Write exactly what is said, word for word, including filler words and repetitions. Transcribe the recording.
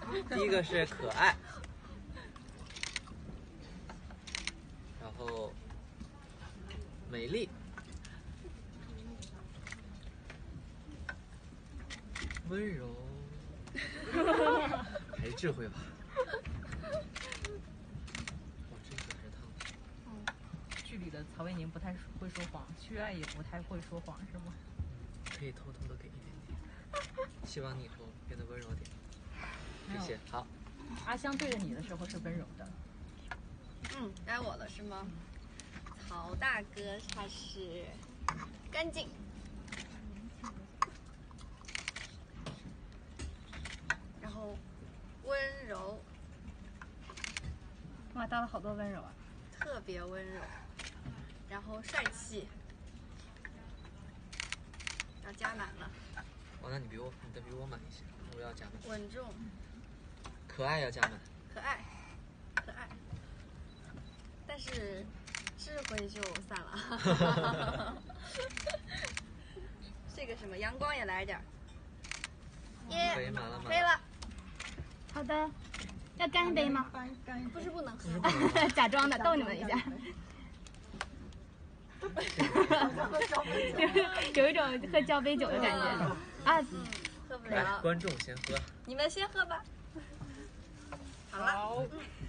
第一个是可爱，然后美丽，温柔，还是智慧吧。哇，这个还是烫的。 嗯，剧里的曹魏宁不太会说谎，薛爱也不太会说谎，是吗？ 可以偷偷的给一点点，希望你以后变得温柔点。谢谢。好， 阿香对着你的时候是温柔的。 嗯，该我了是吗？曹大哥他是干净，然后温柔， 哇，搭了好多温柔啊！ 特别温柔，然后帅气，要加满了。 哦，那你比我，你的比我满一些，我要加满。 稳重， 可爱要加满。 可爱，可爱，但是智慧就散了。这个什么阳光也来点儿。耶， 可以满了，满可以了。 好的，要干一杯吗？ 不是不能喝， 假装的，逗你们一下。有有一种喝交杯酒的感觉啊！ 嗯，喝不来， 了。 观众先喝。 你们先喝吧。好了。 好。 嗯